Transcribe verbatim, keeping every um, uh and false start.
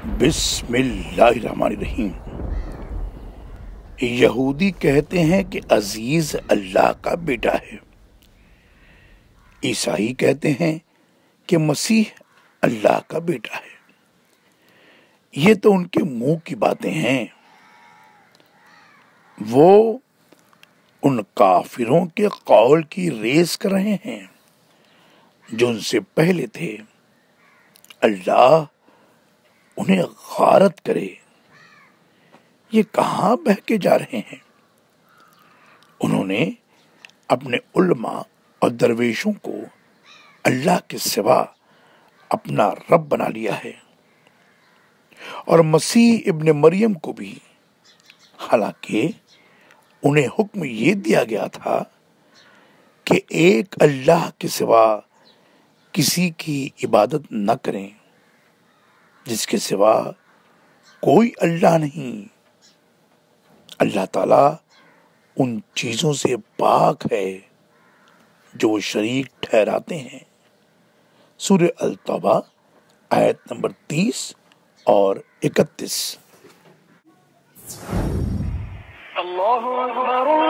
بسم اللہ الرحمن الرحیم۔ یہودی کہتے ہیں کہ عزیز اللہ کا بیٹا ہے، عیسائی کہتے ہیں کہ مسیح اللہ کا بیٹا ہے۔ یہ تو ان کے منہ کی باتیں ہیں، وہ ان کافروں کے قول کی ریس کر رہے ہیں جو ان سے پہلے تھے۔ اللہ انہیں غارت کرے، یہ کہاں بہہ کے جا رہے ہیں؟ انہوں نے اپنے علماء اور درویشوں کو اللہ کے سوا اپنا رب بنا لیا ہے، اور مسیح ابن مریم کو بھی، حالانکہ انہیں حکم یہ دیا گیا تھا کہ ایک اللہ کے سوا کسی کی عبادت نہ کریں، جس کے سوا کوئی اللہ نہیں۔ اللہ تعالیٰ ان چیزوں سے پاک ہے جو وہ شریک ٹھہراتے ہیں۔ سورہ التوبہ آیت نمبر تیس اور اکتیس۔ اللہ اکبر